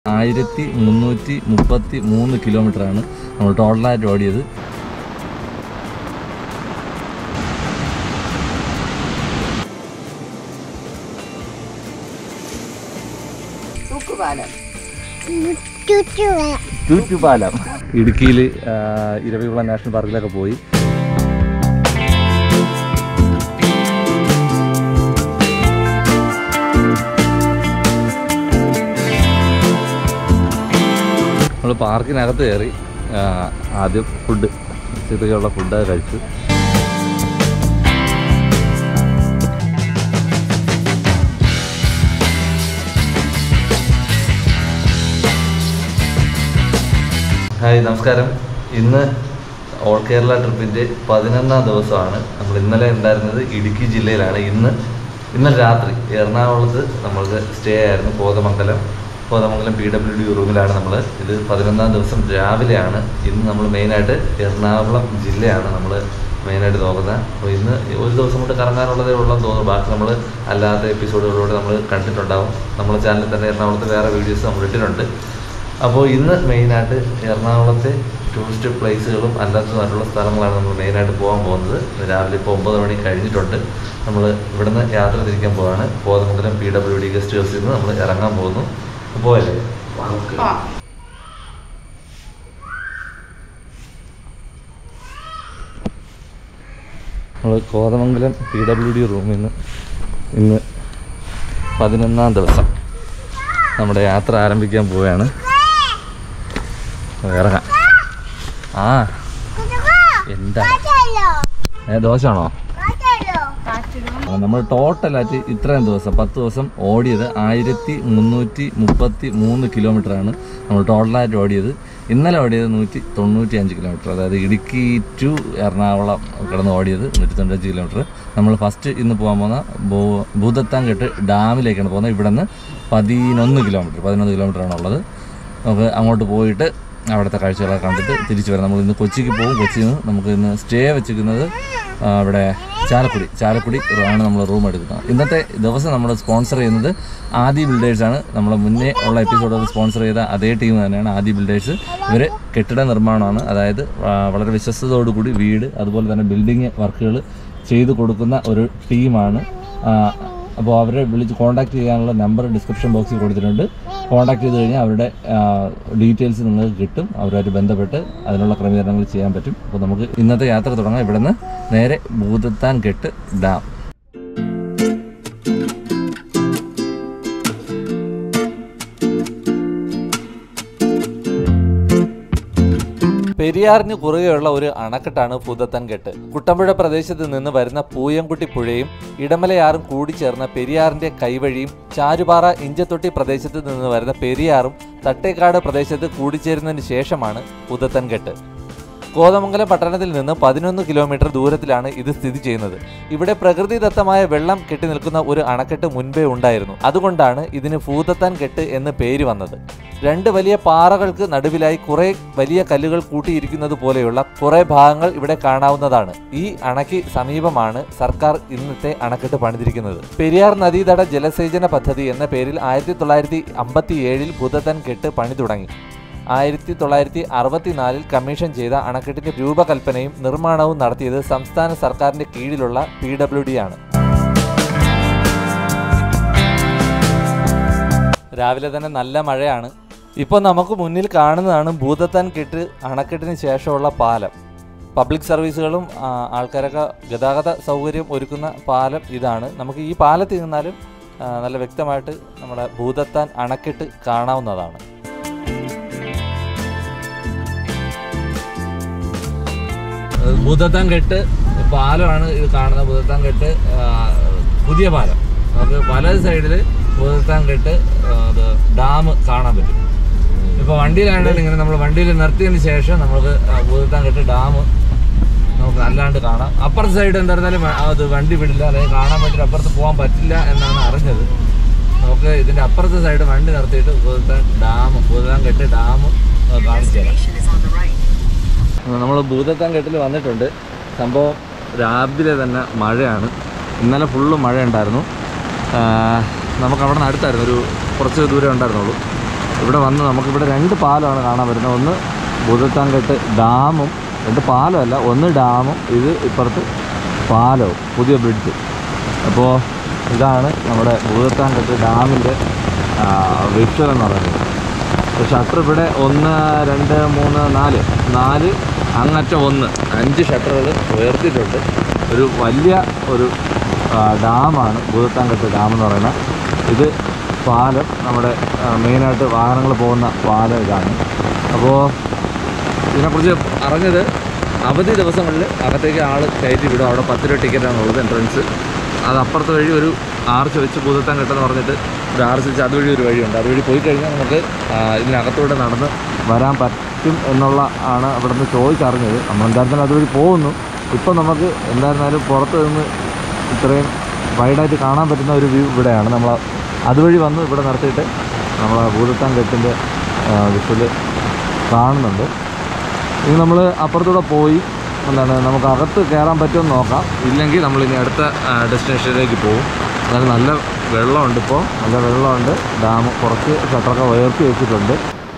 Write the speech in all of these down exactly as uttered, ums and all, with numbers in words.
ആയിരത്തി മുന്നൂറ്റി മുപ്പത്തി മൂന്ന് കിലോമീറ്ററാണ് നമ്മൾ ടോട്ടലായിട്ട് ഓടിയത്. തൂറ്റുപാലം ഇടുക്കിയിൽ ഇരവികുളം നാഷണൽ പാർക്കിലൊക്കെ പോയി. നമ്മൾ പാർക്കിനകത്ത് കയറി ആദ്യം ഫുഡ് ഉച്ചയ്ക്കുള്ള ഫുഡ് കഴിച്ചു. ഹായ്, നമസ്കാരം. ഇന്ന് ഓൾ കേരള ട്രിപ്പിൻ്റെ പതിനൊന്നാം ദിവസമാണ്. നമ്മൾ ഇന്നലെ ഉണ്ടായിരുന്നത് ഇടുക്കി ജില്ലയിലാണ്. ഇന്ന് ഇന്നലെ രാത്രി എറണാകുളത്ത് നമ്മൾക്ക് സ്റ്റേ ആയിരുന്നു. Kothamangalam Kothamangalam P W D റൂമിലാണ് നമ്മൾ. ഇത് പതിനൊന്നാം ദിവസം രാവിലെയാണ്. ഇന്ന് നമ്മൾ മെയിനായിട്ട് എറണാകുളം ജില്ലയാണ് നമ്മൾ മെയിനായിട്ട് നോക്കുന്നത്. അപ്പോൾ ഇന്ന് ഒരു ദിവസം കൊണ്ട് കറങ്ങാനുള്ളതേ ഉള്ളതെന്ന് തോന്നുന്നു. ബാക്കി നമ്മൾ അല്ലാത്ത എപ്പിസോഡുകളിലൂടെ നമ്മൾ കണ്ടിട്ടുണ്ടാവും. നമ്മുടെ ചാനലിൽ തന്നെ എറണാകുളത്ത് വേറെ വീഡിയോസ് നമ്മൾ ഇട്ടിട്ടുണ്ട്. അപ്പോൾ ഇന്ന് മെയിനായിട്ട് എറണാകുളത്തെ ടൂറിസ്റ്റ് പ്ലേസുകളും അല്ലാത്തതുമായിട്ടുള്ള സ്ഥലങ്ങളാണ് നമ്മൾ മെയിനായിട്ട് പോകാൻ പോകുന്നത്. രാവിലെ ഇപ്പോൾ ഒമ്പത് മണി കഴിഞ്ഞിട്ടുണ്ട്. നമ്മൾ ഇവിടുന്ന് യാത്ര തിരിക്കാൻ പോവാണ്. Kothamangalam P W D guest ഹൗസിൽ നിന്ന് നമ്മൾ ഇറങ്ങാൻ പോകുന്നു. പോയല്ലേ നമ്മൾ കോതമംഗലം പി ഡബ്ല്യു ഡി റൂമിൽ നിന്ന് ഇന്ന് പതിനൊന്നാം ദിവസം നമ്മുടെ യാത്ര ആരംഭിക്കാൻ പോവുകയാണ്. ഇറങ്ങാം. ആ എന്താ ഏ ദോശയാണോ? നമ്മൾ ടോട്ടലായിട്ട് ഇത്രയും ദിവസം പത്ത് ദിവസം ഓടിയത് ആയിരത്തി മുന്നൂറ്റി മുപ്പത്തി മൂന്ന് കിലോമീറ്ററാണ് നമ്മൾ ടോട്ടലായിട്ട് ഓടിയത്. ഇന്നലെ ഓടിയത് നൂറ്റി തൊണ്ണൂറ്റി അഞ്ച് കിലോമീറ്റർ, അതായത് ഇടുക്കി ടു എറണാകുളം കിടന്ന് ഓടിയത് നൂറ്റി തൊണ്ണൂറ്റഞ്ച് കിലോമീറ്റർ. നമ്മൾ ഫസ്റ്റ് ഇന്ന് പോകാൻ പോകുന്ന ഭൂ ഭൂതത്താൻകെട്ട് ഡാമിലേക്കാണ് പോകുന്നത്. ഇവിടെ നിന്ന് പതിനൊന്ന് കിലോമീറ്റർ പതിനൊന്ന് കിലോമീറ്ററാണ് ഉള്ളത്. നമുക്ക് അങ്ങോട്ട് പോയിട്ട് അവിടുത്തെ കാഴ്ചകളൊക്കെ കണ്ടിട്ട് തിരിച്ചു വരാം. നമ്മൾ ഇന്ന് കൊച്ചിക്ക് പോകും. കൊച്ചിയിൽ നിന്ന് നമുക്ക് ഇന്ന് സ്റ്റേ വെച്ചിരിക്കുന്നത് ഇവിടെ ചാലക്കുടി ചാലക്കുടി ആണ് നമ്മൾ റൂം എടുക്കുന്നത്. ഇന്നത്തെ ദിവസം നമ്മൾ സ്പോൺസർ ചെയ്യുന്നത് ആദി ബിൽഡേഴ്സാണ്. നമ്മൾ മുന്നേ ഉള്ള എപ്പിസോഡുകൾ സ്പോൺസർ ചെയ്ത അതേ ടീം തന്നെയാണ് ആദി ബിൽഡേഴ്സ്. ഇവർ കെട്ടിട നിർമ്മാണമാണ്, അതായത് വളരെ വിശ്വസ്തയോടുകൂടി വീട് അതുപോലെ തന്നെ ബിൽഡിങ് വർക്കുകൾ ചെയ്തു കൊടുക്കുന്ന ഒരു ടീമാണ്. അപ്പോൾ അവരെ വിളിച്ച് കോൺടാക്ട് ചെയ്യാനുള്ള നമ്പർ ഡിസ്ക്രിപ്ഷൻ ബോക്സിൽ കൊടുത്തിട്ടുണ്ട്. കോൺടാക്ട് ചെയ്ത് കഴിഞ്ഞാൽ അവരുടെ ഡീറ്റെയിൽസ് നിങ്ങൾക്ക് കിട്ടും. അവരുമായിട്ട് ബന്ധപ്പെട്ട് അതിനുള്ള ക്രമീകരണങ്ങൾ ചെയ്യാൻ പറ്റും. അപ്പോൾ നമുക്ക് ഇന്നത്തെ യാത്ര തുടങ്ങാം. ഇവിടെ നിന്ന് നേരെ ഭൂതത്താൻകെട്ട് ഡാം. പെരിയാറിന് കുറുകെയുള്ള ഒരു അണക്കെട്ടാണ് ഭൂതത്താൻകെട്ട്. കുട്ടമ്പുഴ പ്രദേശത്ത് നിന്ന് വരുന്ന പൂയംകുട്ടി പുഴയും ഇടമലയാറും കൂടിച്ചേർന്ന പെരിയാറിന്റെ കൈവഴിയും ചാരുപാറ ഇഞ്ചത്തൊട്ടി പ്രദേശത്ത് നിന്ന് വരുന്ന പെരിയാറും തട്ടേക്കാട് പ്രദേശത്ത് കൂടിച്ചേരുന്നതിന് ശേഷമാണ് ഭൂതത്താൻകെട്ട്. കോതമംഗലം പട്ടണത്തിൽ നിന്ന് പതിനൊന്ന് കിലോമീറ്റർ ദൂരത്തിലാണ് ഇത് സ്ഥിതി ചെയ്യുന്നത്. ഇവിടെ പ്രകൃതിദത്തമായ വെള്ളം കെട്ടി നിൽക്കുന്ന ഒരു അണക്കെട്ട് മുൻപേ ഉണ്ടായിരുന്നു. അതുകൊണ്ടാണ് ഇതിന് ഭൂതത്താൻകെട്ട് എന്ന് പേര് വന്നത്. രണ്ട് വലിയ പാറകൾക്ക് നടുവിലായി കുറെ വലിയ കല്ലുകൾ കൂട്ടിയിരിക്കുന്നത് പോലെയുള്ള കുറെ ഭാഗങ്ങൾ ഇവിടെ കാണാവുന്നതാണ്. ഈ അണയ്ക്ക് സമീപമാണ് സർക്കാർ ഇന്നത്തെ അണക്കെട്ട് പണിതിരിക്കുന്നത്. പെരിയാർ നദീതട ജലസേചന പദ്ധതി എന്ന പേരിൽ ആയിരത്തി തൊള്ളായിരത്തി അമ്പത്തി ഏഴിൽ ഭൂതത്താൻകെട്ട് പണി തുടങ്ങി. ആയിരത്തി തൊള്ളായിരത്തി അറുപത്തിനാലിൽ കമ്മീഷൻ ചെയ്ത അണക്കെട്ടിന്റെ രൂപകൽപ്പനയും നിർമ്മാണവും നടത്തിയത് സംസ്ഥാന സർക്കാരിന്റെ കീഴിലുള്ള പി ഡബ്ല്യു ഡി ആണ്. രാവിലെ തന്നെ നല്ല മഴയാണ്. ഇപ്പോൾ നമുക്ക് മുന്നിൽ കാണുന്നതാണ് ഭൂതത്താൻകെട്ട് അണക്കെട്ടിന് ശേഷമുള്ള പാലം. പബ്ലിക് സർവീസുകളും ആൾക്കാരൊക്കെ ഗതാഗത സൗകര്യം ഒരുക്കുന്ന പാലം ഇതാണ്. നമുക്ക് ഈ പാലത്തിൽ നിന്നാലും നല്ല വ്യക്തമായിട്ട് നമ്മുടെ ഭൂതത്താൻ അണക്കെട്ട് കാണാവുന്നതാണ്. ഭൂതത്താൻകെട്ട് പാലമാണ് ഇത് കാണുന്നത്. ഭൂതത്താൻകെട്ട് പുതിയ പാലം. നമുക്ക് വലത് സൈഡിൽ ഭൂതത്താൻകെട്ട് ഡാം കാണാൻ പറ്റും. ഇപ്പോൾ വണ്ടിയിലാണെങ്കിൽ ഇങ്ങനെ നമ്മൾ വണ്ടിയിൽ നിർത്തിയതിന് ശേഷം നമുക്ക് ഭൂതത്താൻകെട്ട് ഡാം നമുക്ക് നല്ലാണ്ട് കാണാം. അപ്പുറത്തെ സൈഡ് എന്തായിരുന്നാലും അത് വണ്ടി വിടില്ല, അല്ലെങ്കിൽ കാണാൻ വേണ്ടിയിട്ട് അപ്പുറത്ത് പോകാൻ പറ്റില്ല എന്നാണ് അറിഞ്ഞത്. നമുക്ക് ഇതിൻ്റെ അപ്പുറത്തെ സൈഡ് വണ്ടി നിർത്തിയിട്ട് ഭൂതത്താൻ ഡാം ഭൂതത്താൻകെട്ട് ഡാം കാണിച്ചു തരാം. നമ്മൾ ഭൂതത്താൻകെട്ടിൽ വന്നിട്ടുണ്ട്. സംഭവം രാവിലെ തന്നെ മഴയാണ്. ഇന്നലെ ഫുള്ള് മഴ ഉണ്ടായിരുന്നു. നമുക്ക് അവിടെ നിന്ന് അടുത്തായിരുന്നു, ഒരു കുറച്ച് ദൂരം ഉണ്ടായിരുന്നുള്ളൂ. ഇവിടെ വന്ന് നമുക്കിവിടെ രണ്ട് പാലമാണ് കാണാൻ വരുന്നത്. ഒന്ന് ഭൂതത്താൻകെട്ട് ഡാമും, രണ്ട് പാലമല്ല, ഒന്ന് ഡാമും ഇത് ഇപ്പുറത്ത് പാലവും, പുതിയ ബ്രിഡ്ജ്. അപ്പോൾ ഇതാണ് നമ്മുടെ ഭൂതത്താൻകെട്ട് ഡാമിൻ്റെ വിഷ്വൽ എന്ന് പറയുന്നത്. അപ്പോൾ ഷട്ടർ ഇവിടെ ഒന്ന് രണ്ട് മൂന്ന് നാല് നാല് അങ്ങറ്റം ഒന്ന് അഞ്ച് ഷട്ടറുകൾ ഉയർത്തിയിട്ടുണ്ട്. ഒരു വലിയ ഒരു ഡാമാണ് ഭൂതത്താൻകെട്ട് ഡാം എന്ന് പറയുന്നത്. ഇത് പാലം, നമ്മുടെ മെയിനായിട്ട് വാഹനങ്ങൾ പോകുന്ന പാലം ഇതാണ്. അപ്പോൾ ഇതിനെക്കുറിച്ച് അറിഞ്ഞത് അവധി ദിവസങ്ങളിൽ അകത്തേക്ക് ആൾ കയറ്റി വിടും. അവിടെ പത്ത് രൂപ ടിക്കറ്റാണുള്ളത് എൻട്രൻസ്. അത് അപ്പുറത്തെ വഴി ഒരു ആർച്ച് വെച്ച് ഭൂതത്താൻകെട്ടെന്ന് പറഞ്ഞിട്ട് ഒരു ആർച്ച് വെച്ച് അതുവഴി ഒരു വഴിയുണ്ട്. അതുവഴി പോയി കഴിഞ്ഞാൽ നമുക്ക് ഇതിനകത്തൂടെ നടന്ന് വരാൻ പറ്റും എന്നുള്ള ആണ് അവിടെ നിന്ന് ചോദിച്ചറിഞ്ഞത്. നമ്മൾ എന്തായിരുന്നാലും അതുവഴി പോകുന്നു. ഇപ്പം നമുക്ക് എന്തായിരുന്നാലും പുറത്ത് നിന്ന് ഇത്രയും വൈഡായിട്ട് കാണാൻ പറ്റുന്ന ഒരു വ്യൂ ഇവിടെയാണ്. നമ്മൾ അതുവഴി വന്ന് ഇവിടെ നിർത്തിയിട്ട് നമ്മൾ ഭൂതത്താൻകെട്ടിൻ്റെ വിഷ്വൽ കാണുന്നുണ്ട്. ഇനി നമ്മൾ അപ്പുറത്തൂടെ പോയി എന്താണ് നമുക്ക് അകത്ത് കയറാൻ പറ്റുമെന്ന് നോക്കാം. ഇല്ലെങ്കിൽ നമ്മളിനി അടുത്ത ഡെസ്റ്റിനേഷനിലേക്ക് പോകും. അതായത് നല്ല വെള്ളമുണ്ട്, ഇപ്പോൾ നല്ല വെള്ളമുണ്ട്. ഡാം കുറച്ച് ഷട്ടറൊക്കെ ഉയർത്തി വെച്ചിട്ടുണ്ട്.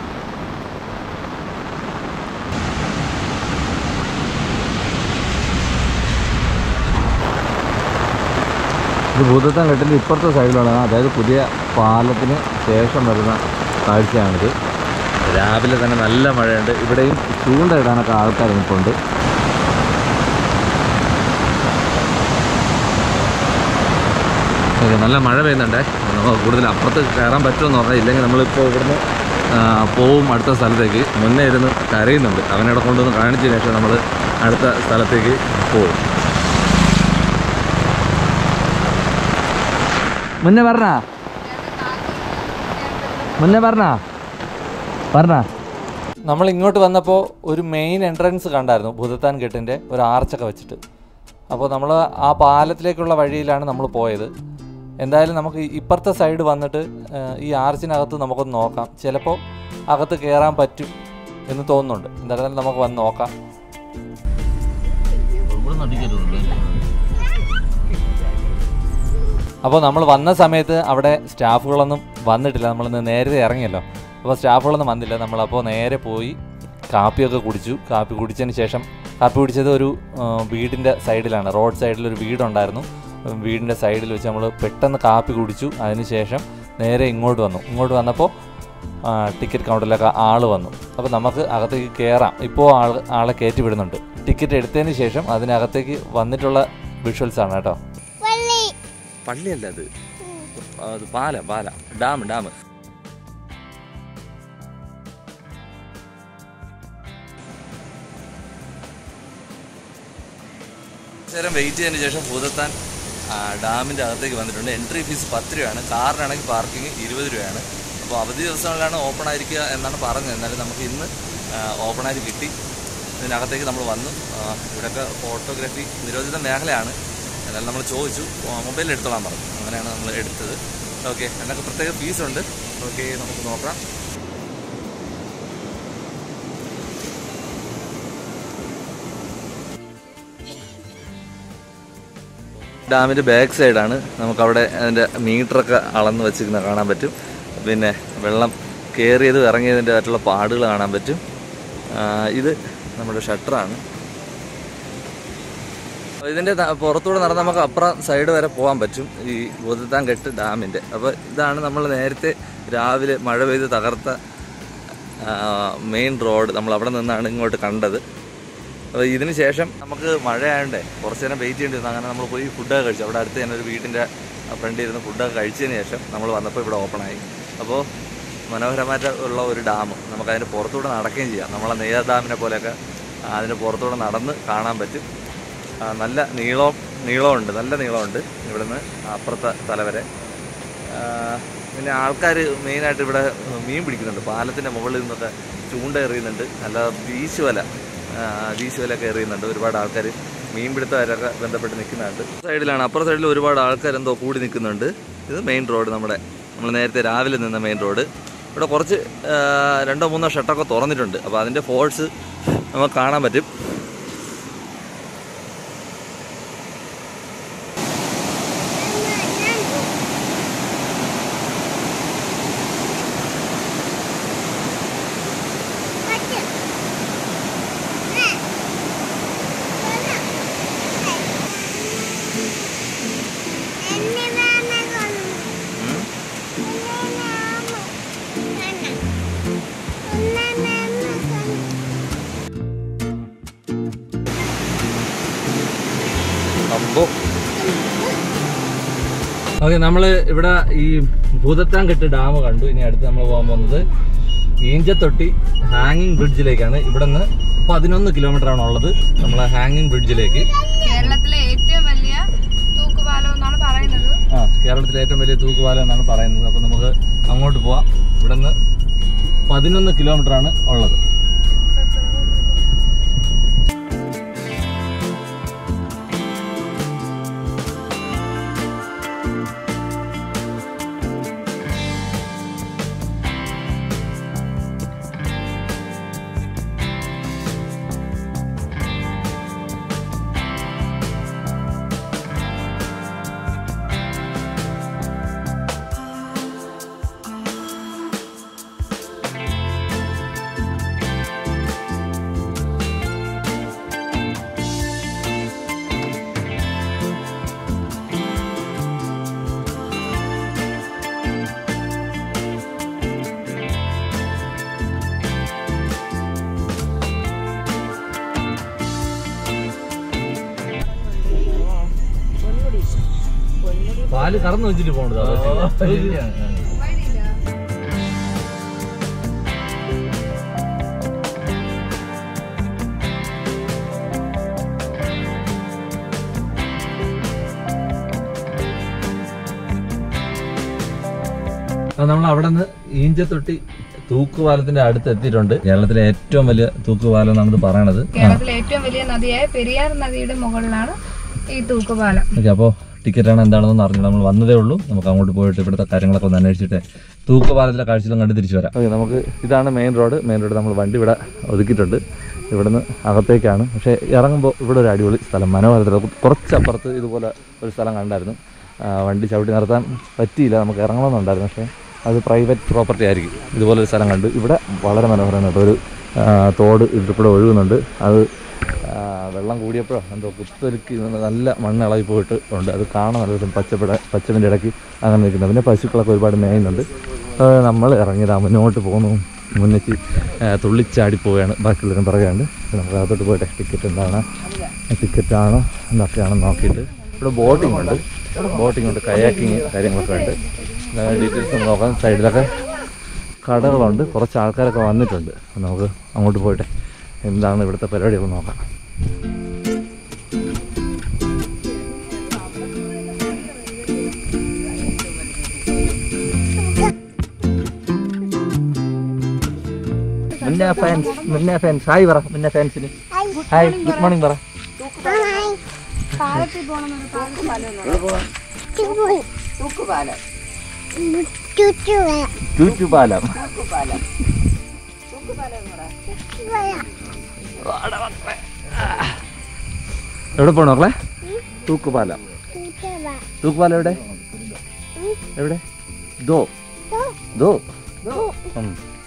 ഇത് ഭൂതത്താൻകെട്ടിൻ്റെ ഇപ്പുറത്തെ സൈഡിലാണ്, അതായത് പുതിയ പാലത്തിന് ശേഷം വരുന്ന കാഴ്ചയാണിത്. രാവിലെ തന്നെ നല്ല മഴയുണ്ട്. ഇവിടെയും ചൂണ്ടയിടാനൊക്കെ ആൾക്കാർ നിൽപ്പുണ്ട്. ഓക്കെ, നല്ല മഴ പെയ്യുന്നുണ്ടേ. നമുക്ക് കൂടുതൽ അപ്പുറത്ത് കയറാൻ പറ്റുമെന്ന് പറഞ്ഞാൽ, ഇല്ലെങ്കിൽ നമ്മളിപ്പോൾ ഇവിടുന്ന് പോവും അടുത്ത സ്ഥലത്തേക്ക്. മുന്നേ ഇരുന്ന് കരയുന്നുണ്ട്. അവനവിടെ കൊണ്ടുവന്ന് കാണിച്ചതിന് ശേഷം നമ്മൾ അടുത്ത സ്ഥലത്തേക്ക് പോകും. മുന്നേ പറഞ്ഞ മുന്നേ പറഞ്ഞ പറഞ്ഞ നമ്മൾ ഇങ്ങോട്ട് വന്നപ്പോൾ ഒരു മെയിൻ എൻട്രൻസ് കണ്ടായിരുന്നു, ഭൂതത്താൻകെട്ടിൻ്റെ ഒരു ആർച്ചൊക്കെ വെച്ചിട്ട്. അപ്പോൾ നമ്മൾ ആ പാലത്തിലേക്കുള്ള വഴിയിലാണ് നമ്മൾ പോയത്. എന്തായാലും നമുക്ക് ഇപ്പുറത്തെ സൈഡ് വന്നിട്ട് ഈ ആർച്ചിനകത്ത് നമുക്കൊന്ന് നോക്കാം. ചിലപ്പോൾ അകത്ത് കയറാൻ പറ്റും എന്ന് തോന്നുന്നുണ്ട്. എന്തായാലും നമുക്ക് വന്ന് നോക്കാം. അപ്പോൾ നമ്മൾ വന്ന സമയത്ത് അവിടെ സ്റ്റാഫുകളൊന്നും വന്നിട്ടില്ല. നമ്മളിന്ന് നേരത്തെ ഇറങ്ങിയല്ലോ, അപ്പോൾ സ്റ്റാഫുകളൊന്നും വന്നില്ല. നമ്മളപ്പോൾ നേരെ പോയി കാപ്പിയൊക്കെ കുടിച്ചു. കാപ്പി കുടിച്ചതിന് ശേഷം, കാപ്പി കുടിച്ചത് ഒരു വീടിൻ്റെ സൈഡിലാണ്, റോഡ് സൈഡിലൊരു വീടുണ്ടായിരുന്നു. വീടിൻ്റെ സൈഡിൽ വെച്ച് നമ്മൾ പെട്ടെന്ന് കാപ്പി കുടിച്ചു. അതിന് ശേഷം നേരെ ഇങ്ങോട്ട് വന്നു. ഇങ്ങോട്ട് വന്നപ്പോൾ ടിക്കറ്റ് കൗണ്ടറിലൊക്കെ ആൾ വന്നു. അപ്പോൾ നമുക്ക് അകത്തേക്ക് കയറാം. ഇപ്പോൾ ആൾ ആളെ കയറ്റി വിടുന്നുണ്ട്. ടിക്കറ്റ് എടുത്തതിന് ശേഷം അതിനകത്തേക്ക് വന്നിട്ടുള്ള വിഷ്വൽസാണ് കേട്ടോ. പള്ളിയല്ല അത്, അത് പാല പാല ഡാം ഡാം നേരം വെയിറ്റ് ചെയ്തതിന് ശേഷം ഭൂതത്താൻ ഡാമിൻ്റെ അകത്തേക്ക് വന്നിട്ടുണ്ട്. എൻട്രി ഫീസ് പത്ത് രൂപയാണ്. കാറിനാണെങ്കിൽ പാർക്കിംഗ് ഇരുപത് രൂപയാണ്. അപ്പോൾ അവധി ദിവസങ്ങളിലാണ് ഓപ്പൺ ആയിരിക്കുക എന്നാണ് പറഞ്ഞത്. എന്നാലും നമുക്ക് ഇന്ന് ഓപ്പണായിട്ട് കിട്ടി. ഇതിനകത്തേക്ക് നമ്മൾ വന്നു. ഇവിടെയൊക്കെ ഫോട്ടോഗ്രാഫി നിരോധിത മേഖലയാണ്. എന്നാലും നമ്മൾ ചോദിച്ചു, മൊബൈലിൽ എടുത്തോളാൻ പറഞ്ഞു. അങ്ങനെയാണ് നമ്മൾ എടുത്തത്. ഓക്കെ, എന്നൊക്കെ പ്രത്യേക ഫീസുണ്ട്. ഓക്കെ, നമുക്ക് നോക്കാം. ഡാമിൻ്റെ ബാക്ക് സൈഡാണ്. നമുക്കവിടെ അതിൻ്റെ മീറ്ററൊക്കെ അളന്ന് വെച്ചിരുന്ന കാണാൻ പറ്റും. പിന്നെ വെള്ളം കയറിയതും ഇറങ്ങിയതിൻ്റെ ആയിട്ടുള്ള പാടുകൾ കാണാൻ പറ്റും. ഇത് നമ്മുടെ ഷട്ടറാണ്. ഇതിൻ്റെ പുറത്തൂടെ നടന്ന് നമുക്ക് അപ്പുറം സൈഡ് വരെ പോകാൻ പറ്റും, ഈ ഭൂതത്താൻകെട്ട് ഡാമിൻ്റെ. അപ്പോൾ ഇതാണ് നമ്മൾ നേരത്തെ രാവിലെ മഴ പെയ്ത് തകർത്ത മെയിൻ റോഡ്. നമ്മൾ അവിടെ നിന്നാണ് ഇങ്ങോട്ട് കണ്ടത്. അപ്പോൾ ഇതിന് ശേഷം നമുക്ക് മഴയായതുകൊണ്ടേ കുറച്ച് നേരം വെയിറ്റ് ചെയ്യേണ്ടി വന്നു. അങ്ങനെ നമ്മൾ പോയി ഫുഡൊക്കെ കഴിച്ചു. അവിടെ അടുത്ത് തന്നെ ഒരു വീട്ടിൻ്റെ ഫ്രണ്ടിൽ ഇരുന്ന് ഫുഡൊക്കെ കഴിച്ചതിന് ശേഷം നമ്മൾ വന്നപ്പോൾ ഇവിടെ ഓപ്പണായി. അപ്പോൾ മനോഹരമായിട്ട് ഉള്ള ഒരു ഡാം, നമുക്കതിൻ്റെ പുറത്തൂടെ നടക്കുകയും ചെയ്യാം. നമ്മളെ നെയ്യാർ ഡാമിനെ പോലെയൊക്കെ അതിൻ്റെ പുറത്തൂടെ നടന്ന് കാണാൻ പറ്റും. നല്ല നീളം നീളമുണ്ട് നല്ല നീളമുണ്ട് ഇവിടുന്ന് അപ്പുറത്തെ തല വരെ. പിന്നെ ആൾക്കാർ മെയിനായിട്ട് ഇവിടെ മീൻ പിടിക്കുന്നുണ്ട്. പാലത്തിൻ്റെ മുകളിൽ നിന്നൊക്കെ ചൂണ്ട എറിയുന്നുണ്ട്. നല്ല വീശ് വല വീശ് വലയൊക്കെ എറിയുന്നുണ്ട്. ഒരുപാട് ആൾക്കാർ മീൻ പിടുത്തവരൊക്കെ ബന്ധപ്പെട്ട് നിൽക്കുന്നുണ്ട്. സൈഡിലാണ്, അപ്പുറത്തെ സൈഡിൽ ഒരുപാട് ആൾക്കാർ എന്തോ കൂടി നിൽക്കുന്നുണ്ട്. ഇത് മെയിൻ റോഡ്, നമ്മുടെ നമ്മൾ നേരത്തെ രാവിലെ നിന്ന മെയിൻ റോഡ്. ഇവിടെ കുറച്ച് രണ്ടോ മൂന്നോ ഷട്ടൊക്കെ തുറന്നിട്ടുണ്ട്. അപ്പോൾ അതിൻ്റെ ഫോഴ്സ് നമുക്ക് കാണാൻ പറ്റും. ഓക്കെ, നമ്മള് ഇവിടെ ഈ ഭൂതത്താൻകെട്ട് ഡാം കണ്ടു. ഇനി അടുത്ത് നമ്മൾ പോകാൻ പോകുന്നത് ഈഞ്ചത്തൊട്ടി ഹാങ്ങിങ് ബ്രിഡ്ജിലേക്കാണ്. ഇവിടെ നിന്ന് പതിനൊന്ന് കിലോമീറ്റർ ആണ് ഉള്ളത് നമ്മളെ ഹാങ്ങിങ് ബ്രിഡ്ജിലേക്ക്. കേരളത്തിലെ ഏറ്റവും വലിയ തൂക്കുപാലം എന്നാണ് പറയുന്നത്. ആ, കേരളത്തിലെ ഏറ്റവും വലിയ തൂക്കുപാലം എന്നാണ് പറയുന്നത്. അപ്പൊ നമുക്ക് അങ്ങോട്ട് പോവാം. ഇവിടെ നിന്ന് പതിനൊന്ന് കിലോമീറ്റർ ആണ് ഉള്ളത്. പാല് കറന്നു വെച്ചിട്ട് പോണത്. നമ്മൾ അവിടെ നിന്ന് ഈഞ്ചത്തൊട്ടി തൂക്കുപാലത്തിന്റെ അടുത്ത് എത്തിയിട്ടുണ്ട്. കേരളത്തിലെ ഏറ്റവും വലിയ തൂക്കുപാലം എന്നാണ് പറയണത്. കേരളത്തിലെ ഏറ്റവും വലിയ നദിയായ പെരിയാർ നദിയുടെ മുകളിലാണ് ഈ തൂക്കുപാലം. ഓക്കെ, അപ്പോൾ ടിക്കറ്റ് ആണ് എന്താണെന്ന് അറിഞ്ഞു. നമ്മൾ വന്നതേ ഉള്ളൂ. നമുക്ക് അങ്ങോട്ട് പോയിട്ട് ഇവിടുത്തെ കാര്യങ്ങളൊക്കെ ഒന്ന് അന്വേഷിച്ചിട്ട് തൂക്കുപാലത്തിലെ കാഴ്ചകളും കണ്ട് തിരിച്ചു വരാം. ഓക്കെ, നമുക്ക് ഇതാണ് മെയിൻ റോഡ്. മെയിൻ റോഡ് നമ്മൾ വണ്ടി ഇവിടെ ഒതുക്കിയിട്ടുണ്ട്. ഇവിടുന്ന് അകത്തേക്കാണ്. പക്ഷേ ഇറങ്ങുമ്പോൾ ഇവിടെ ഒരു അടിപൊളി സ്ഥലം, മനോഹരത്തിൽ കുറച്ചപ്പുറത്ത് ഇതുപോലെ ഒരു സ്ഥലം കണ്ടായിരുന്നു. വണ്ടി ചവിട്ടി നിർത്താൻ പറ്റിയില്ല, നമുക്ക് ഇറങ്ങണമെന്നുണ്ടായിരുന്നു. പക്ഷേ അത് പ്രൈവറ്റ് പ്രോപ്പർട്ടി ആയിരിക്കും. ഇതുപോലൊരു സ്ഥലം കണ്ട്. ഇവിടെ വളരെ മനോഹരമാണ് കേട്ടോ. ഒരു തോട് ഇതിൽക്കൂടെ ഒഴുകുന്നുണ്ട്. അത് വെള്ളം കൂടിയപ്പോഴോ എന്തോ കുത്തൊരുക്കി നല്ല മണ്ണ് ഇളകി പോയിട്ട് ഉണ്ട്. അത് കാണാൻ നല്ലൊരു പച്ചപ്പിട പച്ചപ്പിൻ്റെ ഇടയ്ക്ക് അങ്ങനെ നിൽക്കുന്നത്. പിന്നെ പശുക്കളൊക്കെ ഒരുപാട് മേയുന്നുണ്ട്. നമ്മൾ ഇറങ്ങിയതാ മുന്നോട്ട് പോകുന്നു. മുന്നേക്ക് തുള്ളിച്ചാടി പോവുകയാണ്. ബാക്കിയുള്ളവരും പറയുകയാണ്. നമുക്ക് അകത്തോട്ട് പോയിട്ട് ടിക്കറ്റ് എന്താണ്, ടിക്കറ്റാണോ എന്നൊക്കെയാണെന്ന് നോക്കിയിട്ട്. ഇവിടെ ബോട്ടിംഗ് ഉണ്ട്, ബോട്ടിംഗ് ഉണ്ട്, കയാക്കിങ് കാര്യങ്ങളൊക്കെ ഉണ്ട്. ഡീറ്റെയിൽസ് നോക്കാം. സൈഡിലൊക്കെ കടകളുണ്ട്. കുറച്ച് ആൾക്കാരൊക്കെ വന്നിട്ടുണ്ട്. നമുക്ക് അങ്ങോട്ട് പോയിട്ട് എന്താണ് ഇവിടുത്തെ പരിപാടികൾ നോക്കാം. മുന്നേ ഫാൻസ് മുന്നേ ഫാൻസ് ഹായ് പറ. മുന്നേ ഫാൻസിന് ഹായ്, ഗുഡ് മോർണിംഗ് പറ. തൂക്കുപാലം എവിടെ പോണോ മക്കളെ? തൂക്കുപാലം. തൂക്കുപാലം എവിടെ എവിടെ? ദോ ദോ ഓക്കെ.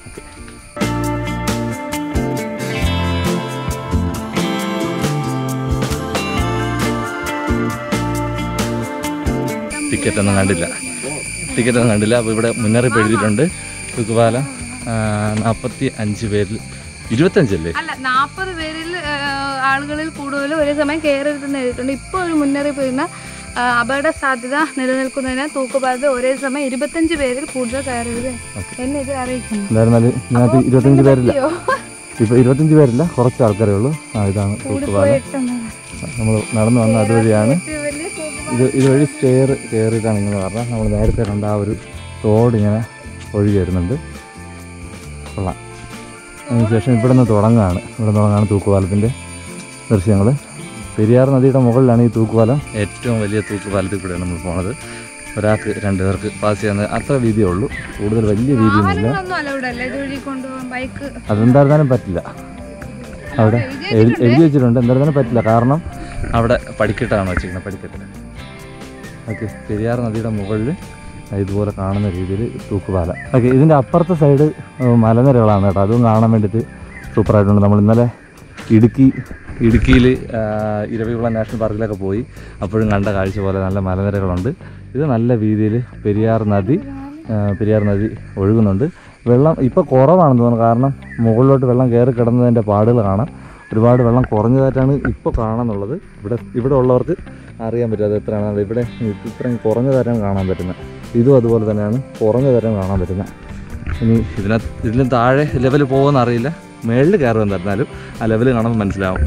ടിക്കറ്റ് ഒന്നും കണ്ടില്ല, ടിക്കറ്റ് ഒന്നും കണ്ടില്ല. അപ്പോൾ ഇവിടെ മുന്നറിയിപ്പ് എഴുതിയിട്ടുണ്ട്. തൂക്കുപാലം നാൽപ്പത്തി അഞ്ച് പേരിൽ ഇരുപത്തഞ്ചല്ലേ അല്ല നാൽപ്പത് പേരിൽ ആളുകളിൽ കൂടുതൽ ഒരേ സമയം കയറരുതെന്ന് എഴുതിയിട്ടുണ്ട്. ഇപ്പോൾ ഒരു മുന്നറിയിപ്പ് വരുന്ന അപകട സാധ്യത നിലനിൽക്കുന്നതിനാൽ തൂക്കുപാലത്തിൽ ഒരേ സമയം ഇരുപത്തഞ്ച് പേരിൽ കൂടുതൽ കയറരുത് എന്നെ ഇത് അറിയിക്കുന്നു. എന്തായിരുന്നാലും ഇതിനകത്ത് ഇരുപത്തഞ്ച് പേരില്ല, ഇപ്പൊ ഇരുപത്തഞ്ച് പേരില്ല, കുറച്ച് ആൾക്കാരേ ഉള്ളൂ. ആ ഇതാണ് തൂക്കുപാലം. നമ്മൾ നടന്നു വന്ന അതുവഴിയാണ്. ഇത് ഇതുവഴി സ്റ്റെയർ കയറിയിട്ടാണ് ഇങ്ങനെ പറഞ്ഞാൽ നമ്മൾ നേരത്തെ കണ്ട ആ ഒരു തോട് ഇങ്ങനെ ഒഴുകി വരുന്നുണ്ട്. കൊള്ളാം. അതിനുശേഷം ഇവിടെ നിന്ന് തുടങ്ങുകയാണ് ഇവിടെ തുടങ്ങുകയാണ് തൂക്കുപാലത്തിൻ്റെ ദൃശ്യങ്ങൾ. പെരിയാർ നദിയുടെ മുകളിലാണ് ഈ തൂക്കുപാലം. ഏറ്റവും വലിയ തൂക്കുപാലത്തിൽ കൂടെയാണ് നമ്മൾ പോണത്. ഒരാൾക്ക് രണ്ടു പേർക്ക് പാസ് ചെയ്യാൻ അത്ര വീതിയേ ഉള്ളൂ, കൂടുതൽ വലിയ വീതിയൊന്നുമില്ല. അതെന്തായിരുന്നാലും പറ്റില്ല. അവിടെ എഴുതി വെച്ചിട്ടുണ്ട്, എന്തായിരുന്നാലും പറ്റില്ല. കാരണം അവിടെ പടിക്കെട്ടാണ് വെച്ചിരിക്കുന്നത്, പടിക്കെട്ട്. ഓക്കെ, പെരിയാർ നദിയുടെ മുകളിൽ ഇതുപോലെ കാണുന്ന രീതിയിൽ തൂക്കുപാലം. ഓക്കെ, ഇതിൻ്റെ അപ്പുറത്തെ സൈഡ് മലനിരകളാണ് കേട്ടോ. അതും കാണാൻ വേണ്ടിയിട്ട് സൂപ്പറായിട്ടുണ്ട്. നമ്മൾ ഇന്നലെ ഇടുക്കി ഇടുക്കിയിൽ ഇരവികുളം നാഷണൽ പാർക്കിലൊക്കെ പോയി, അപ്പോഴും കണ്ട കാഴ്ച പോലെ നല്ല മലനിരകളുണ്ട്. ഇത് നല്ല രീതിയിൽ പെരിയാർ നദി പെരിയാർ നദി ഒഴുകുന്നുണ്ട്. വെള്ളം ഇപ്പോൾ കുറവാണെന്ന് തോന്നുന്നു, കാരണം മുകളിലോട്ട് വെള്ളം കയറി കിടന്നതിൻ്റെ പാടുകൾ കാണാം. ഒരുപാട് വെള്ളം കുറഞ്ഞതായിട്ടാണ് ഇപ്പോൾ കാണാനുള്ളത്. ഇവിടെ ഇവിടെ ഉള്ളവർക്ക് അറിയാൻ പറ്റും അത് എത്രയാണ്. ഇവിടെ ഇത്രയും കുറഞ്ഞ തരം കാണാൻ പറ്റുന്നത്, ഇതും അതുപോലെ തന്നെയാണ് കുറഞ്ഞ തരം കാണാൻ പറ്റുന്നത്. ഇനി ഇതിനകത്ത് ഇതിലും താഴെ ലെവൽ പോകുമെന്ന് അറിയില്ല, മേളിൽ കയറുമെന്ന് പറഞ്ഞാലും ആ ലെവൽ കാണുമ്പോൾ മനസ്സിലാവും.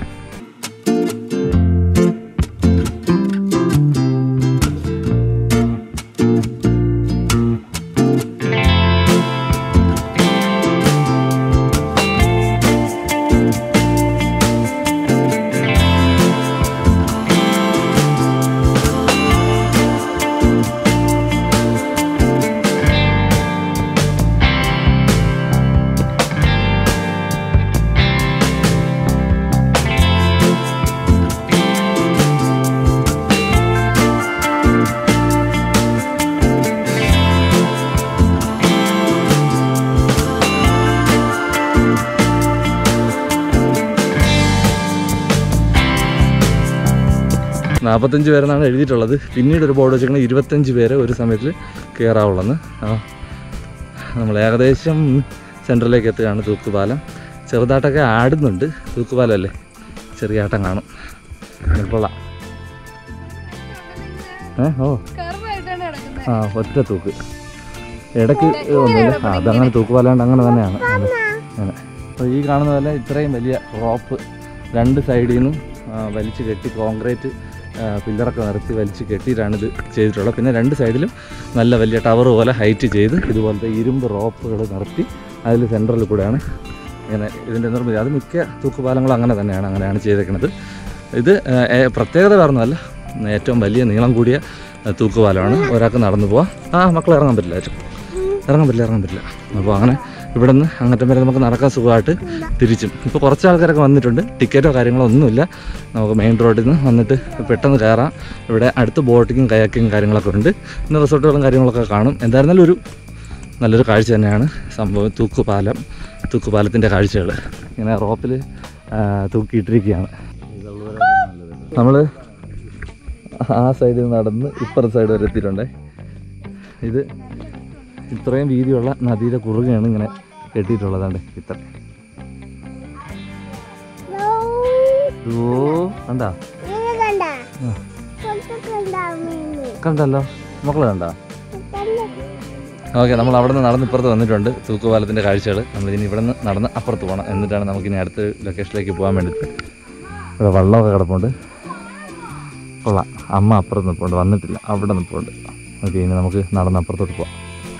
നാൽപ്പത്തഞ്ച് പേരെന്നാണ് എഴുതിയിട്ടുള്ളത്. പിന്നീട് ഒരു ബോർഡ് വെച്ചിരിക്കുന്നത് ഇരുപത്തഞ്ച് പേരെ ഒരു സമയത്തിൽ കയറാവുള്ളെന്ന്. ആ നമ്മൾ ഏകദേശം സെൻറ്ററിലേക്ക് എത്തുകയാണ്. തൂക്കുപാലം ചെറുതായിട്ടൊക്കെ ആടുന്നുണ്ട്. തൂക്കുപാലം അല്ലേ, ചെറിയ ആട്ടം കാണും. കൊള്ളാം. ഏ ഓ ആ ഒറ്റ തൂക്ക് ഇടയ്ക്ക് ഒന്നുമില്ല. ആ അതങ്ങനെ തൂക്കുപാലാണ്ട് അങ്ങനെ തന്നെയാണ്. അങ്ങനെ അപ്പോൾ ഈ കാണുന്ന പോലെ ഇത്രയും വലിയ റോപ്പ് രണ്ട് സൈഡിൽ നിന്നും വലിച്ച് കെട്ടി കോൺക്രീറ്റ് പില്ലറൊക്കെ നിർത്തി വലിച്ച് കെട്ടിയിട്ടാണ് ഇത് ചെയ്തിട്ടുള്ളത്. പിന്നെ രണ്ട് സൈഡിലും നല്ല വലിയ ടവർ പോലെ ഹൈറ്റ് ചെയ്ത് ഇതുപോലത്തെ ഇരുമ്പ് റോപ്പുകൾ നിർത്തി അതിൽ സെൻറ്ററിൽ കൂടെയാണ് ഇങ്ങനെ ഇതിൻ്റെ നിർമ്മിതി. അത് മിക്ക തൂക്കുപാലങ്ങളും അങ്ങനെ തന്നെയാണ്, അങ്ങനെയാണ് ചെയ്തേക്കുന്നത്. ഇത് പ്രത്യേകത വേറൊന്നുമല്ല, ഏറ്റവും വലിയ നീളം കൂടിയ തൂക്കുപാലമാണ്. ഒരാൾക്ക് നടന്നു പോവാം. ആ മക്കൾ ഇറങ്ങാൻ പറ്റില്ല, ഇറങ്ങാൻ പറ്റില്ല ഇറങ്ങാൻ പറ്റില്ല അപ്പോൾ അങ്ങനെ ഇവിടെ നിന്ന് അങ്ങോട്ടും വരെ നമുക്ക് നടക്കാൻ സുഖമായിട്ട് തിരിച്ചും. ഇപ്പോൾ കുറച്ച് ആൾക്കാരൊക്കെ വന്നിട്ടുണ്ട്. ടിക്കറ്റോ കാര്യങ്ങളോ ഒന്നുമില്ല. നമുക്ക് മെയിൻ റോഡിൽ നിന്ന് വന്നിട്ട് പെട്ടെന്ന് കയറാം. ഇവിടെ അടുത്ത് ബോട്ടിങ്ങും കയാക്കിങ്ങും കാര്യങ്ങളൊക്കെ ഉണ്ട്. പിന്നെ റിസോർട്ടുകളും കാര്യങ്ങളൊക്കെ കാണും. എന്തായിരുന്നാലും ഒരു നല്ലൊരു കാഴ്ച തന്നെയാണ് സംഭവം. തൂക്കുപാലം, തൂക്കുപാലത്തിൻ്റെ കാഴ്ചകൾ ഇങ്ങനെ റോപ്പിൽ തൂക്കിയിട്ടിരിക്കുകയാണ്. നമ്മൾ ആ സൈഡിൽ നടന്ന് ഇപ്പുറത്തെ സൈഡ് വരെ എത്തിയിട്ടുണ്ടേ. ഇത് ഇത്രയും വീതിയുള്ള നദിയുടെ കുറുകയാണ് ഇങ്ങനെ കെട്ടിയിട്ടുള്ളതാണ്ട്. ഇത്ര ഓ കണ്ടാ കണ്ടല്ലോ മക്കള് കണ്ടാ. ഓക്കെ, നമ്മൾ അവിടെ നിന്ന് നടന്ന് ഇപ്പുറത്ത് വന്നിട്ടുണ്ട്. തൂക്കുപാലത്തിൻ്റെ കാഴ്ചകൾ. നമ്മളിനി ഇവിടെ നിന്ന് നടന്ന് അപ്പുറത്ത് പോകണം. എന്നിട്ടാണ് നമുക്കിനി അടുത്ത ലൊക്കേഷനിലേക്ക് പോകാൻ വേണ്ടിയിട്ട്. ഇവിടെ വെള്ളമൊക്കെ കിടപ്പുണ്ട്. കൊള്ളാം. അമ്മ അപ്പുറത്ത് നിൽപ്പുണ്ട്, വന്നിട്ടില്ല, അവിടെ നിൽപ്പുണ്ട്. ഓക്കെ, ഇനി നമുക്ക് നടന്ന് അപ്പുറത്തോട്ട് പോവാം.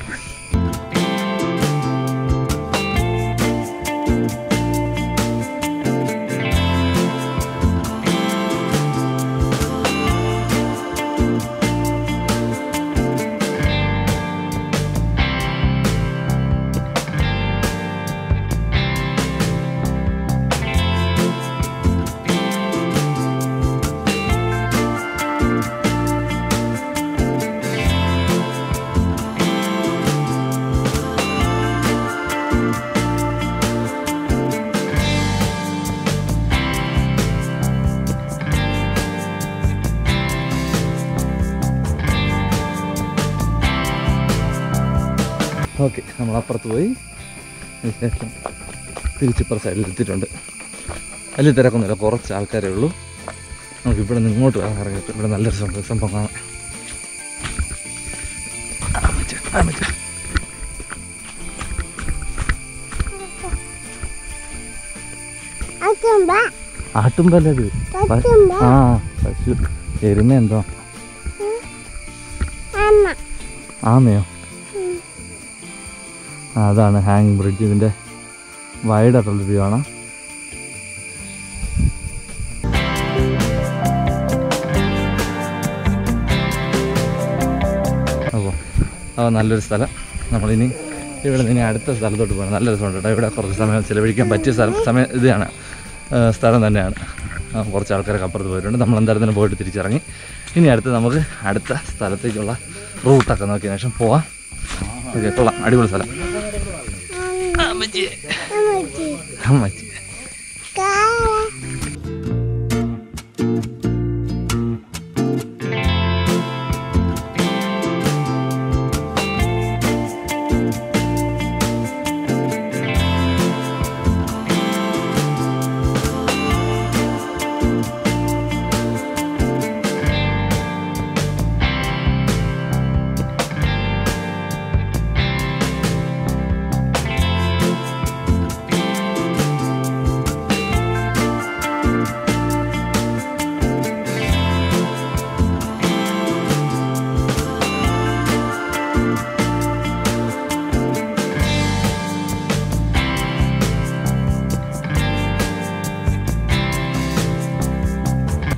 ഓക്കെ, നമ്മൾ അപ്പുറത്ത് പോയി ശേഷം തിരിച്ചിപ്പുറ സൈഡിൽ എത്തിയിട്ടുണ്ട്. വലിയ തിരക്കൊന്നുമില്ല, കുറച്ച് ആൾക്കാരേ ഉള്ളൂ. നമുക്ക് ഇവിടെ നിന്ന് ഇങ്ങോട്ട് വരാൻ ഇറങ്ങിയിട്ട് ഇവിടെ നല്ലൊരു സംഭവം സംഭവം കാണാം. ആട്ടുമ്പല്ലത് ആ പശു എരുമ എന്തോ ആമയോ? അതാണ് ഹാങ്ങിങ് ബ്രിഡ്ജ്. ഇതിൻ്റെ വൈഡായിട്ടുള്ള വ്യൂ ആണ്. അപ്പോൾ അത് നല്ലൊരു സ്ഥലം. നമ്മളിനി ഇവിടെ നിന്ന് ഇനി അടുത്ത സ്ഥലത്തോട്ട് പോകണം. നല്ല രസമുണ്ട് കേട്ടോ. ഇവിടെ കുറച്ച് സമയം ചിലവഴിക്കാൻ പറ്റിയ സ്ഥലം സമയം ഇതാണ് സ്ഥലം തന്നെയാണ്. കുറച്ച് ആൾക്കാരൊക്കെ അപ്പുറത്ത് പോയിട്ടുണ്ട്. നമ്മൾ എന്തായാലും തന്നെ പോയിട്ട് തിരിച്ചിറങ്ങി. ഇനി അടുത്ത് നമുക്ക് അടുത്ത സ്ഥലത്തേക്കുള്ള റൂട്ടൊക്കെ നോക്കിയ ശേഷം പോവാം. ഓക്കെ, കൊള്ളാം, അടിപൊളി സ്ഥലം. അമ്മച്ചി അമ്മച്ചി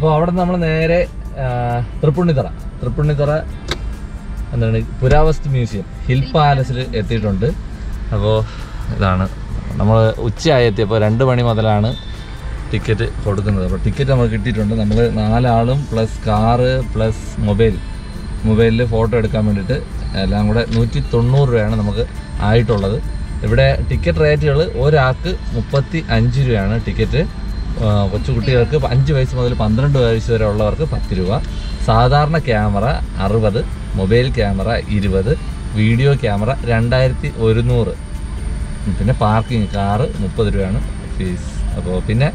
അപ്പോൾ അവിടെ നമ്മൾ നേരെ തൃപ്പുണിത്തറ തൃപ്പുണിത്തറ എന്താണ് പുരാവസ്തു മ്യൂസിയം ഹിൽ പാലസിൽ എത്തിയിട്ടുണ്ട്. അപ്പോൾ ഇതാണ് നമ്മൾ ഉച്ചയായി എത്തിയപ്പോൾ രണ്ട് മണി മുതലാണ് ടിക്കറ്റ് കൊടുക്കുന്നത്. അപ്പോൾ ടിക്കറ്റ് നമുക്ക് കിട്ടിയിട്ടുണ്ട്. നമ്മൾ നാലാളും പ്ലസ് കാറ് പ്ലസ് മൊബൈൽ മൊബൈലിൽ ഫോട്ടോ എടുക്കാൻ വേണ്ടിയിട്ട് എല്ലാം കൂടെ നൂറ്റി തൊണ്ണൂറ് രൂപയാണ് നമുക്ക് ആയിട്ടുള്ളത്. ഇവിടെ ടിക്കറ്റ് റേറ്റുകൾ ഒരാൾക്ക് മുപ്പത്തി അഞ്ച് രൂപയാണ് ടിക്കറ്റ്. കൊച്ചു കുട്ടികൾക്ക് അഞ്ച് വയസ്സ് മുതൽ പന്ത്രണ്ട് വയസ്സ് വരെ ഉള്ളവർക്ക് പത്ത് രൂപ, സാധാരണ ക്യാമറ അറുപത്, മൊബൈൽ ക്യാമറ ഇരുപത്, വീഡിയോ ക്യാമറ രണ്ടായിരത്തി ഒരുന്നൂറ്, പിന്നെ പാർക്കിംഗ് കാറ് മുപ്പത് രൂപയാണ് ഫീസ്. അപ്പോൾ പിന്നെ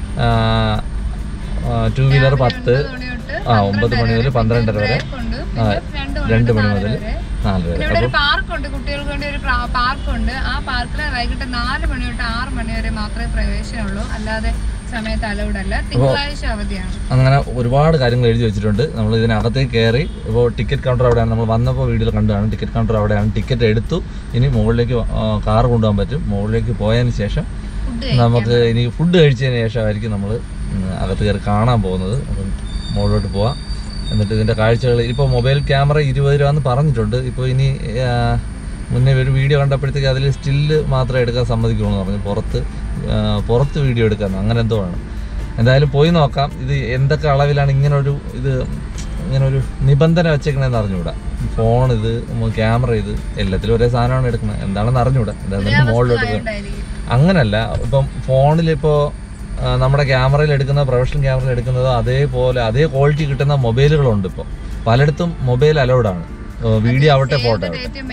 ടു വീലർ പത്ത് ആ ഒമ്പത് മണി മുതൽ പന്ത്രണ്ടര വരെ, രണ്ട് മണി മുതൽ നാല് വരെ. അപ്പോൾ പാർക്കുണ്ട്, കുട്ടികൾക്ക് വേണ്ടി ഒരു പാർക്കുണ്ട്. ആ പാർക്കിൽ വൈകിട്ട് നാല് മണി തൊട്ട് ആറ് മണി വരെ മാത്രമേ പ്രവേശനമുള്ളൂ, അല്ലാതെ സമയത്ത് അലൗഡല്ല. തിങ്കളാഴ്ച അവധിയാണ്. അങ്ങനെ ഒരുപാട് കാര്യങ്ങൾ എഴുതി വെച്ചിട്ടുണ്ട്. നമ്മൾ ഇതിനകത്തേക്ക് കയറി ഇപ്പോൾ ടിക്കറ്റ് കൗണ്ടർ അവിടെയാണ്. നമ്മൾ വന്നപ്പോൾ വീഡിയോയിൽ കണ്ടതാണ് ടിക്കറ്റ് കൗണ്ടർ അവിടെയാണ്. ടിക്കറ്റ് എടുത്തു. ഇനി മുകളിലേക്ക് കാർ കൊണ്ടുപോകാൻ പറ്റും. മുകളിലേക്ക് പോയതിന് ശേഷം നമുക്ക് ഇനി ഫുഡ് കഴിച്ചതിന് ശേഷമായിരിക്കും നമ്മൾ അകത്ത് കയറി കാണാൻ പോകുന്നത്. അപ്പം മുകളിലോട്ട് പോവാം. എന്നിട്ട് ഇതിൻ്റെ കാഴ്ചകൾ ഇപ്പോൾ മൊബൈൽ ക്യാമറ ഇരുപത് രൂപ എന്ന് പറഞ്ഞിട്ടുണ്ട്. ഇപ്പോൾ ഇനി മുന്നേ ഒരു വീഡിയോ കണ്ടപ്പോഴത്തേക്ക് അതിൽ സ്റ്റില്ല് മാത്രമേ എടുക്കാൻ സമ്മതിക്കുള്ളൂ എന്ന് പറഞ്ഞു. പുറത്ത് പുറത്ത് വീഡിയോ എടുക്കാൻ അങ്ങനെ എന്തോ ആണ്. എന്തായാലും പോയി നോക്കാം. ഇത് എന്തൊക്കെ അളവിലാണ് ഇങ്ങനൊരു ഇത് ഇങ്ങനൊരു നിബന്ധന വെച്ചേക്കണേന്ന് അറിഞ്ഞുകൂടാ. ഫോൺ ഇത് ക്യാമറ ഇത് എല്ലാത്തിലും ഒരേ സാധനമാണ് എടുക്കുന്നത്. എന്താണെന്ന് അറിഞ്ഞുകൂടാ. എന്തായാലും മുകളിലോട്ട് പോകാം. അങ്ങനല്ല, ഇപ്പം ഫോണിലിപ്പോൾ നമ്മുടെ ക്യാമറയിൽ എടുക്കുന്ന പ്രൊഫഷണൽ ക്യാമറയിൽ എടുക്കുന്നത് അതേപോലെ അതേ ക്വാളിറ്റി കിട്ടുന്ന മൊബൈലുകളുണ്ട്. ഇപ്പോൾ പലയിടത്തും മൊബൈൽ അലൗഡാണ്. വീഡിയോ ആവട്ടെ ഫോട്ടോ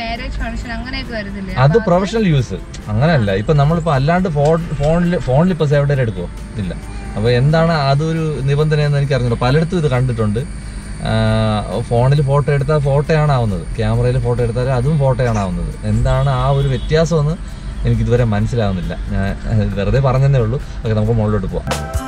അത് പ്രൊഫഷണൽ യൂസ്. അങ്ങനെയല്ല, ഇപ്പം നമ്മളിപ്പോൾ അല്ലാണ്ട് ഫോൺ ഫോണിൽ ഫോണിൽ ഇപ്പോൾ സേവ് ഡേറ്റ് എടുക്കുമോ? ഇല്ല. അപ്പോൾ എന്താണ് അതൊരു നിബന്ധന എന്ന് എനിക്ക് അറിഞ്ഞില്ല. പലയിടത്തും ഇത് കണ്ടിട്ടുണ്ട്. ഫോണിൽ ഫോട്ടോ എടുത്താൽ ഫോട്ടോയാണ് ആവുന്നത്, ക്യാമറയിൽ ഫോട്ടോ എടുത്താൽ അതും ഫോട്ടോയാണ് ആവുന്നത്. എന്താണ് ആ ഒരു വ്യത്യാസമെന്ന് എനിക്കിതുവരെ മനസ്സിലാവുന്നില്ല. ഞാൻ വെറുതെ പറഞ്ഞതേ ഉള്ളൂ. ഓക്കെ, നമുക്ക് മുകളിലോട്ട് പോവാം.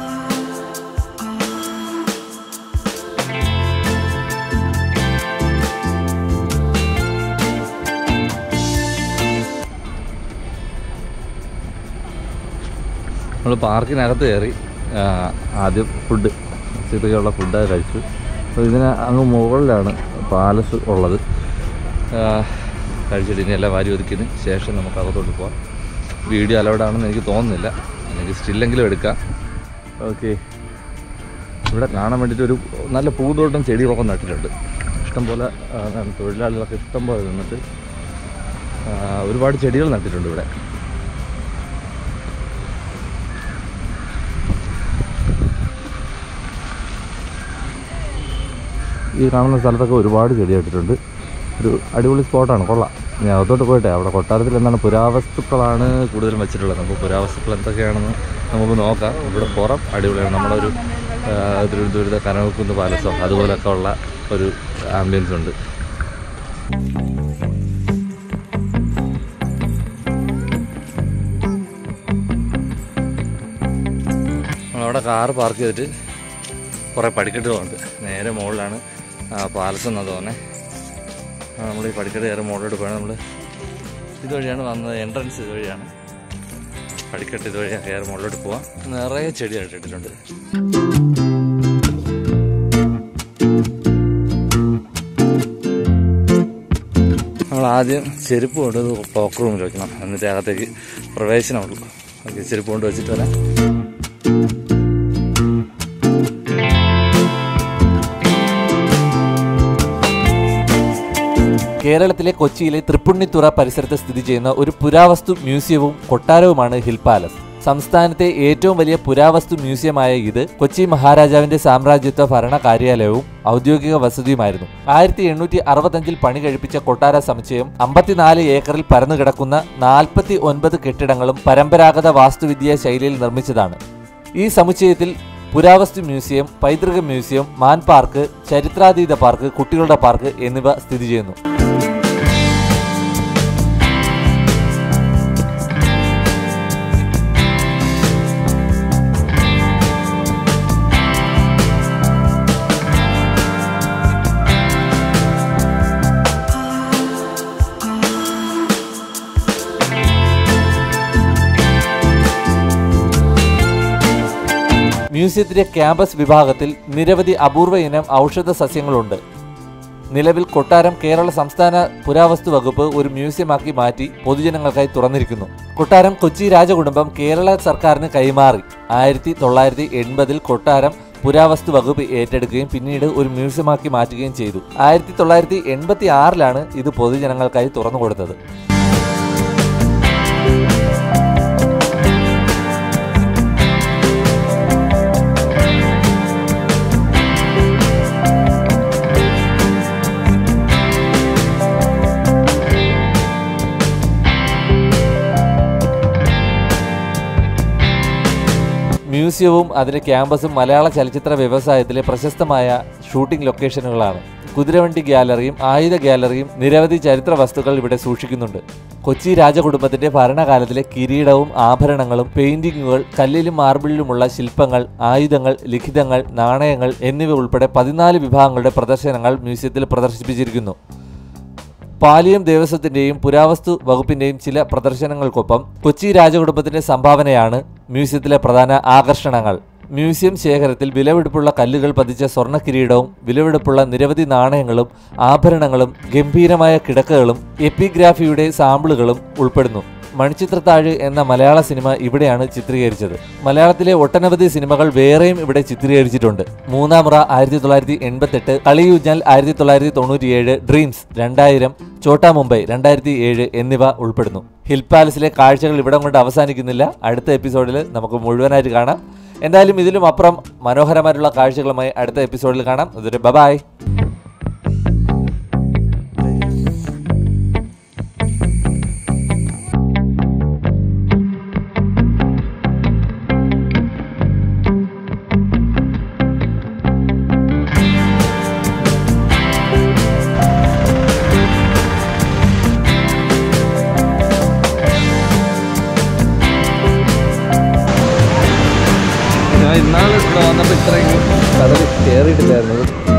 നമ്മൾ പാർക്കിനകത്ത് കയറി ആദ്യം ഫുഡ് ഉച്ചയ്ക്കുള്ള ഫുഡ് കഴിച്ചു. അപ്പോൾ ഇതിന് അങ്ങ് മുകളിലാണ് പാലസ് ഉള്ളത്. കഴിച്ചിട്ട് ഇനി എല്ലാം വാരി ഒതുക്കിയതിന് ശേഷം നമുക്ക് അകത്തോട്ട് പോകാം. വീഡിയോ അലൗഡാണെന്ന് എനിക്ക് തോന്നുന്നില്ല, എനിക്ക് സ്റ്റില്ലെങ്കിലും എടുക്കാം. ഓക്കെ, ഇവിടെ കാണാൻ വേണ്ടിയിട്ട് ഒരു നല്ല പൂന്തോട്ടം ചെടികളൊക്കെ നട്ടിട്ടുണ്ട്. ഇഷ്ടംപോലെ തൊഴിലാളികളൊക്കെ ഇഷ്ടംപോലെ നിന്നിട്ട് ഒരുപാട് ചെടികൾ നട്ടിട്ടുണ്ട് ഇവിടെ. ഈ കാണുന്ന സ്ഥലത്തൊക്കെ ഒരുപാട് ചെടി നട്ടിട്ടുണ്ട്. ഒരു അടിപൊളി സ്പോട്ടാണ്, കൊള്ളാം. ഞാൻ അകത്തോട്ട് പോയിട്ടെ. അവിടെ കൊട്ടാരത്തിൽ എന്താണ് പുരാവസ്തുക്കളാണ് കൂടുതലും വെച്ചിട്ടുള്ളത്. അപ്പോൾ പുരാവസ്തുക്കൾ എന്തൊക്കെയാണെന്ന് നമുക്ക് നോക്കാം. ഇവിടെ പുറം അടിപൊളിയാണ്. നമ്മുടെ ഒരു തിരുവനന്തപുരത്തെ കനകക്കുന്ന് പാലസോ അതുപോലൊക്കെ ഉള്ള ഒരു ആംബിയൻസ് ഉണ്ട്. നമ്മളവിടെ കാറ് പാർക്ക് ചെയ്തിട്ട് കുറേ പടിക്കെട്ടുകളുണ്ട്. നേരെ മുകളിലാണ് പാലസ് എന്നാണ് തോന്നുന്നത്. നമ്മൾ ഈ പടിക്കെട്ട് കയറി മുകളിലോട്ട് പോയാൽ നമ്മൾ ഇതുവഴിയാണ് വന്നത്. എൻട്രൻസ് ഇതുവഴിയാണ്. പടിക്കെട്ട് ഇതുവഴിയാണ് കയറി മുകളിലോട്ട് പോവാം. നിറയെ ചെടി ഇട്ടിട്ടുണ്ട്. നമ്മൾ ആദ്യം ചെരുപ്പ് കൊണ്ട് പോക്ക് റൂമിൽ വയ്ക്കണം, എന്നിട്ട് അകത്തേക്ക് പ്രവേശനമുള്ളൂ. ഓക്കെ, ചെരുപ്പ് കൊണ്ട് വെച്ചിട്ട് വരാം. കേരളത്തിലെ കൊച്ചിയിലെ തൃപ്പുണിത്തുറ പരിസരത്ത് സ്ഥിതി ചെയ്യുന്ന ഒരു പുരാവസ്തു മ്യൂസിയവും കൊട്ടാരവുമാണ് ഹിൽ പാലസ്. സംസ്ഥാനത്തെ ഏറ്റവും വലിയ പുരാവസ്തു മ്യൂസിയമായ ഇത് കൊച്ചി മഹാരാജാവിന്റെ സാമ്രാജ്യത്വ ഭരണ കാര്യാലയവും ഔദ്യോഗിക വസതിയുമായിരുന്നു. ആയിരത്തി എണ്ണൂറ്റി അറുപത്തഞ്ചിൽ പണി കഴിപ്പിച്ച കൊട്ടാര സമുച്ചയം അമ്പത്തിനാല് ഏക്കറിൽ പരന്നുകിടക്കുന്ന നാൽപ്പത്തി ഒൻപത് കെട്ടിടങ്ങളും പരമ്പരാഗത വാസ്തുവിദ്യാ ശൈലിയിൽ നിർമ്മിച്ചതാണ്. ഈ സമുച്ചയത്തിൽ പുരാവസ്തു മ്യൂസിയം, പൈതൃക മ്യൂസിയം, മാൻ പാർക്ക്, ചരിത്രാതീത പാർക്ക്, കുട്ടികളുടെ പാർക്ക് എന്നിവ സ്ഥിതി ചെയ്യുന്നു. മ്യൂസിയത്തിന്റെ ക്യാമ്പസ് വിഭാഗത്തിൽ നിരവധി അപൂർവ ഇനം ഔഷധ സസ്യങ്ങളുണ്ട്. നിലവിൽ കൊട്ടാരം കേരള സംസ്ഥാന പുരാവസ്തു വകുപ്പ് ഒരു മ്യൂസിയമാക്കി മാറ്റി പൊതുജനങ്ങൾക്കായി തുറന്നിരിക്കുന്നു. കൊട്ടാരം കൊച്ചി രാജകുടുംബം കേരള സർക്കാരിന് കൈമാറി. ആയിരത്തി തൊള്ളായിരത്തി എൺപതിൽ കൊട്ടാരം പുരാവസ്തു വകുപ്പ് ഏറ്റെടുക്കുകയും പിന്നീട് ഒരു മ്യൂസിയമാക്കി മാറ്റുകയും ചെയ്തു. ആയിരത്തി തൊള്ളായിരത്തി എൺപത്തി ആറിലാണ് ഇത് പൊതുജനങ്ങൾക്കായി തുറന്നു കൊടുത്തത്. മ്യൂസിയവും അതിലെ ക്യാമ്പസും മലയാള ചലച്ചിത്ര വ്യവസായത്തിലെ പ്രശസ്തമായ ഷൂട്ടിംഗ് ലൊക്കേഷനുകളാണ്. കുതിരവണ്ടി ഗ്യാലറിയും ആയുധ ഗ്യാലറിയും നിരവധി ചരിത്ര വസ്തുക്കൾ ഇവിടെ സൂക്ഷിക്കുന്നുണ്ട്. കൊച്ചി രാജകുടുംബത്തിന്റെ ഭരണകാലത്തിലെ കിരീടവും ആഭരണങ്ങളും പെയിന്റിങ്ങുകൾ, കല്ലിലും മാർബിളിലുമുള്ള ശില്പങ്ങൾ, ആയുധങ്ങൾ, ലിഖിതങ്ങൾ, നാണയങ്ങൾ എന്നിവ ഉൾപ്പെടെ പതിനാല് വിഭാഗങ്ങളുടെ പ്രദർശനങ്ങൾ മ്യൂസിയത്തിൽ പ്രദർശിപ്പിച്ചിരിക്കുന്നു. പാലിയം ദേവസ്വത്തിന്റെയും പുരാവസ്തു വകുപ്പിന്റെയും ചില പ്രദർശനങ്ങൾക്കൊപ്പം കൊച്ചി രാജകുടുംബത്തിന്റെ സംഭാവനയാണ് മ്യൂസിയത്തിലെ പ്രധാന ആകർഷണങ്ങൾ. മ്യൂസിയം ശേഖരത്തിൽ വിലപിടിപ്പുള്ള കല്ലുകൾ പതിച്ച സ്വർണ്ണ കിരീടവും വിലപിടിപ്പുള്ള നിരവധി നാണയങ്ങളും ആഭരണങ്ങളും ഗംഭീരമായ കിടക്കകളും എപ്പിഗ്രാഫിയുടെ സാമ്പിളുകളും ഉൾപ്പെടുന്നു. മണിച്ചിത്രത്താഴ് എന്ന മലയാള സിനിമ ഇവിടെയാണ് ചിത്രീകരിച്ചത്. മലയാളത്തിലെ ഒട്ടനവധി സിനിമകൾ വേറെയും ഇവിടെ ചിത്രീകരിച്ചിട്ടുണ്ട്. മൂന്നാം മുറ ആയിരത്തി തൊള്ളായിരത്തി എൺപത്തി എട്ട്, കളിയൂഞ്ഞാൽ ആയിരത്തി തൊള്ളായിരത്തി തൊണ്ണൂറ്റിയേഴ്, ഡ്രീംസ് രണ്ടായിരം, ചോട്ടാ മുംബൈ രണ്ടായിരത്തി ഏഴ് എന്നിവ ഉൾപ്പെടുന്നു. ഹിൽ പാലസിലെ കാഴ്ചകൾ ഇവിടം കൊണ്ട് അവസാനിക്കുന്നില്ല. അടുത്ത എപ്പിസോഡിൽ നമുക്ക് മുഴുവനായിട്ട് കാണാം. എന്തായാലും ഇതിലും അപ്പുറം മനോഹരമായിട്ടുള്ള കാഴ്ചകളുമായി അടുത്ത എപ്പിസോഡിൽ കാണാം. അതുവരെ ബൈ. ഇന്നാൾ ഇവിടെ വന്നപ്പോൾ ഇത്രയും കടൽ കയറിയിട്ടില്ലായിരുന്നു.